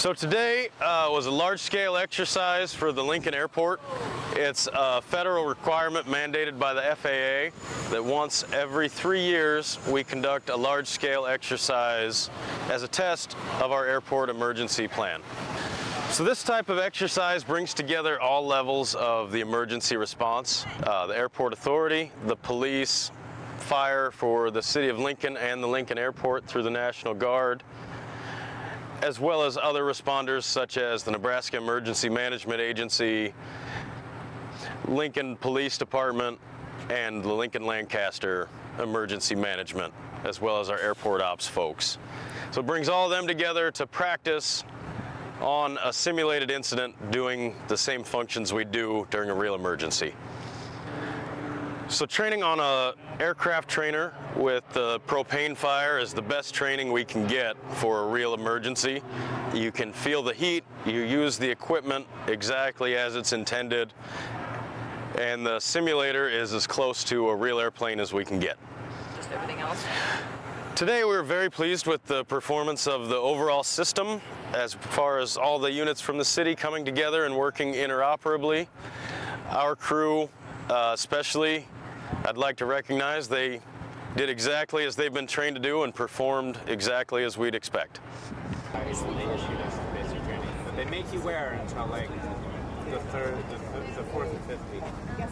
So today was a large-scale exercise for the Lincoln Airport. It's a federal requirement mandated by the FAA that once every 3 years we conduct a large-scale exercise as a test of our airport emergency plan. So this type of exercise brings together all levels of the emergency response, the airport authority, the police, fire for the city of Lincoln and the Lincoln Airport through the National Guard, as well as other responders such as the Nebraska Emergency Management Agency, Lincoln Police Department, and the Lincoln Lancaster Emergency Management, as well as our airport ops folks. So it brings all of them together to practice on a simulated incident doing the same functions we do during a real emergency. So training on an aircraft trainer with the propane fire is the best training we can get for a real emergency. You can feel the heat, you use the equipment exactly as it's intended, and the simulator is as close to a real airplane as we can get. Just everything else? Today we were very pleased with the performance of the overall system as far as all the units from the city coming together and working interoperably. Our crew especially, I'd like to recognize they did exactly as they've been trained to do and performed exactly as we'd expect. They issued us the basic training, but they make you wear until like the fourth and fifth week.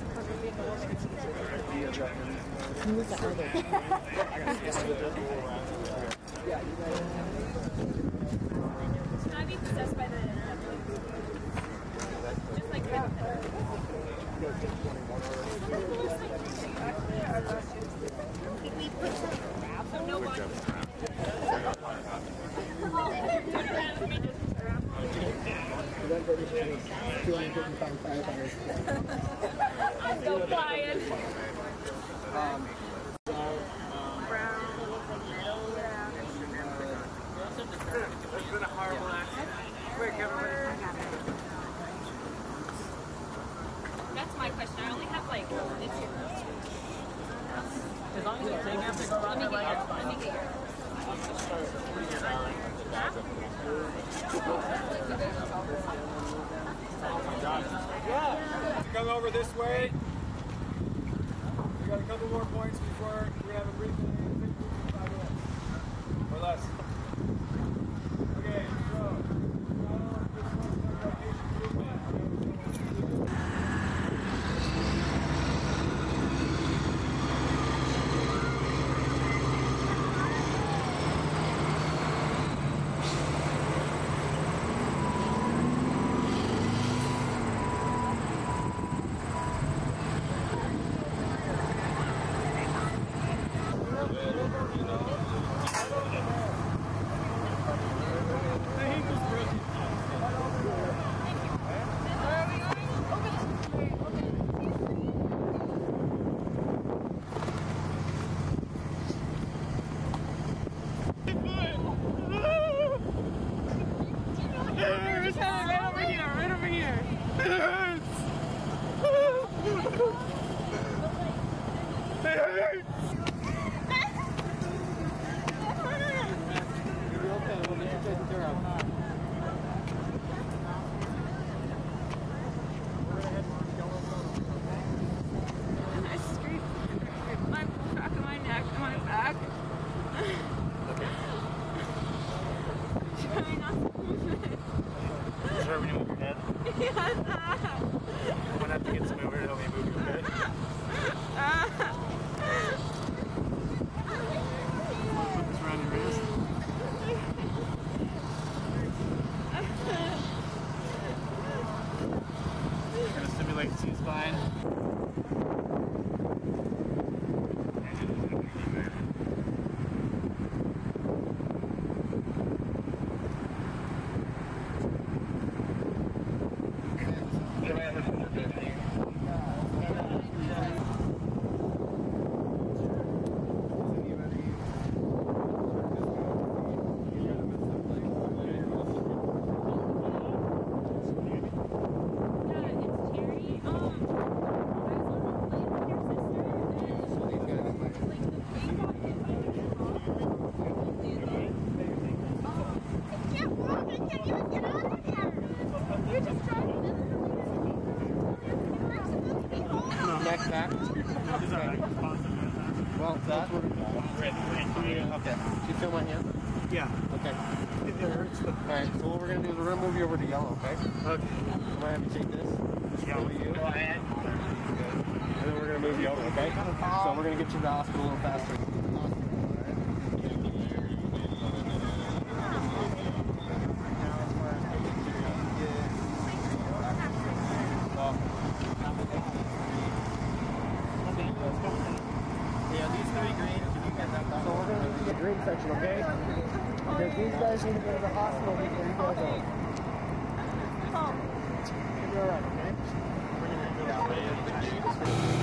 Who's the other? Should I be possessed by the just like Can we put some no one? I'm so flying. It's been a horrible accident. Quick, everybody. That's my question. I only have like this year. As long as you take after go around the leg, it's fine. Let me get yours. Yeah. Come over this way. We got a couple more points before we have a briefing. 5 minutes. Or less. Okay, so. Alright, so what we're going to do is we're going to move you over to yellow, okay? Okay. I'm going to have you take this. Yellow. You. Go ahead. And then we're going to move you over, okay? So we're going to get you to the hospital a little faster. Section, okay? Because these guys need to go to the hospital before you guys go. You'll be alright, okay? We're going to go that way.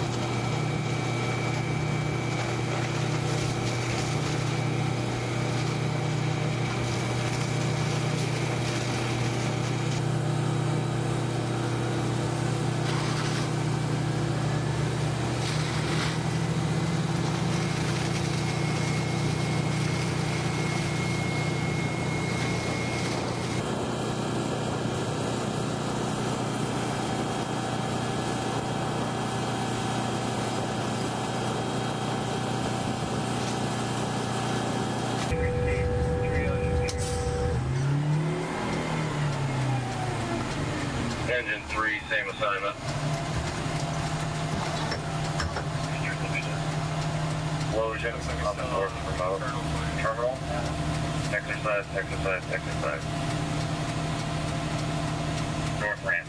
Engine 3, same assignment. Explosion on the north remote terminal. Exercise, exercise, exercise. North ramp.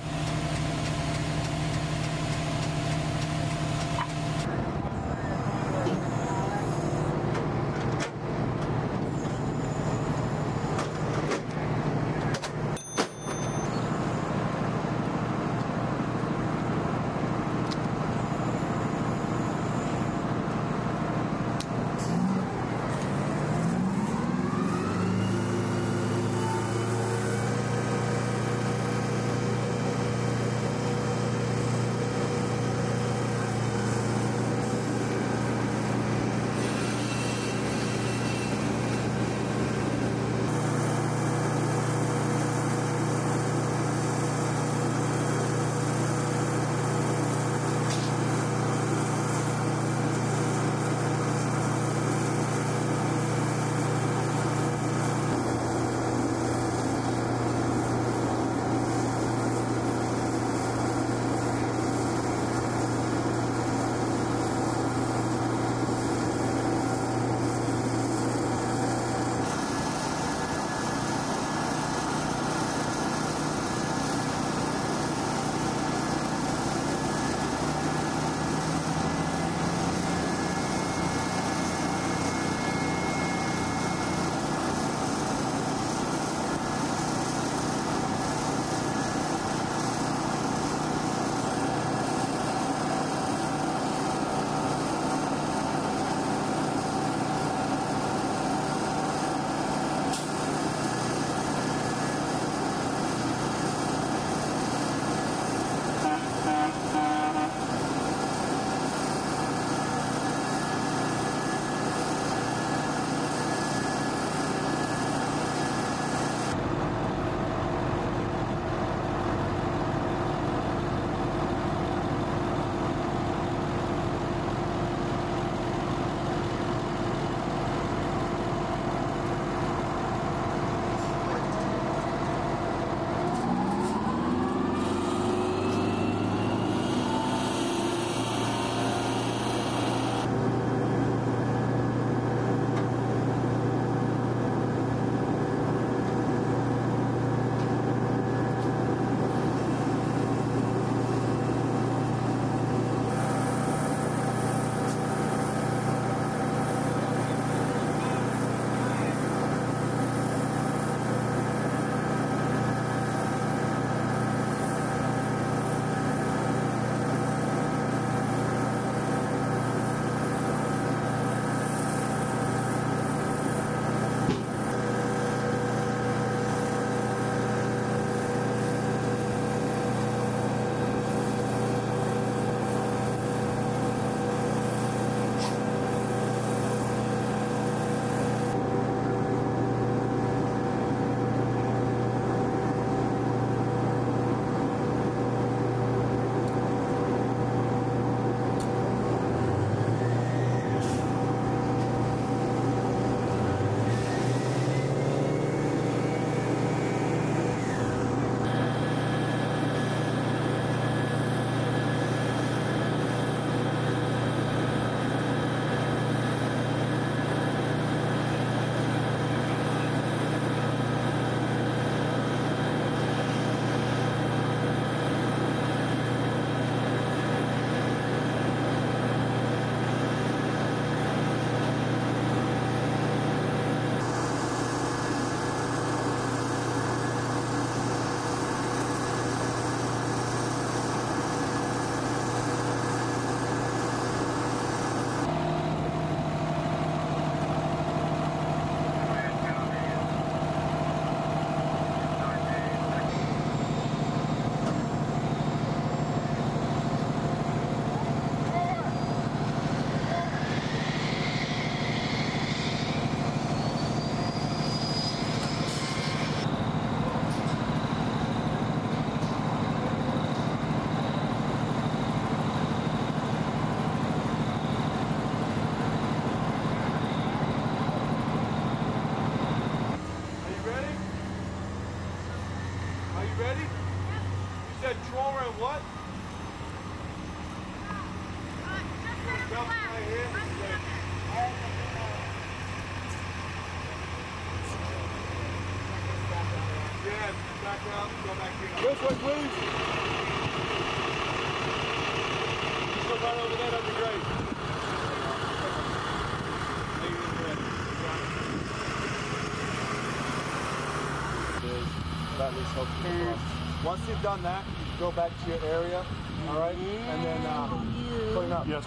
you ready? You said trauma and what? Jump right here. Yeah, back out, go back here. This way, please. Just go right over there, that'd be great. That at least helps you across. Once you've done that, you can go back to your area, all right? And then clean up. Yes.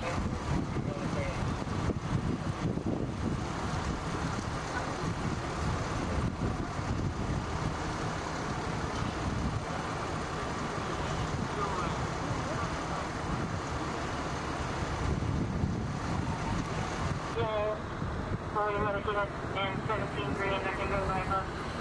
So, you want to get up and 17 green, I can go right up.